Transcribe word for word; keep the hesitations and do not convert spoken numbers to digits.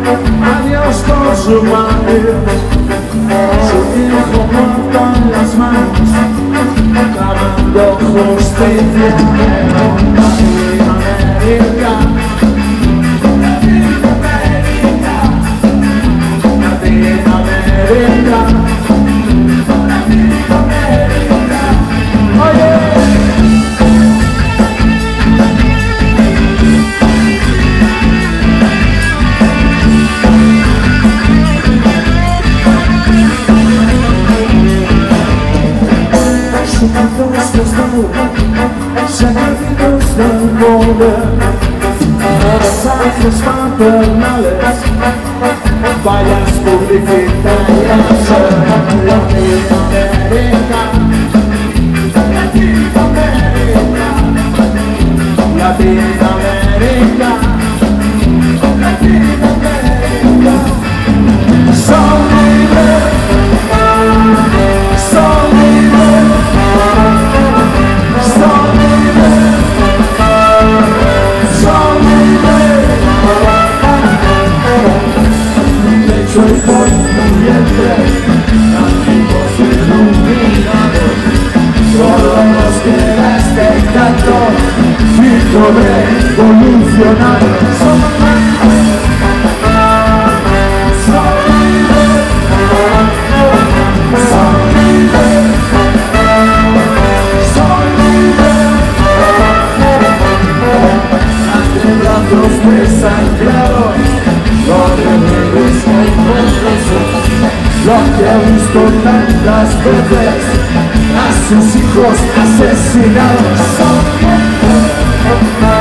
Adiós con su madre, su hijo muerto en las manos, clamando justicia en Latinoamérica. Latinoamérica, Latinoamérica, oye. Su canción es desnudo, sacrificios del poder, mensajes paternales, vallas publicitarias. Latinoamérica, Latinoamérica, Latinoamérica, Latinoamérica. Son libres, son libres, son libres, son libres. Lecho y por mi vientre, antiguos iluminados, todos los que da este canto, grito revolucionario. Son desangrados, los rebeldes inconversos, lo que ha visto tantas veces a sus hijos asesinados. Son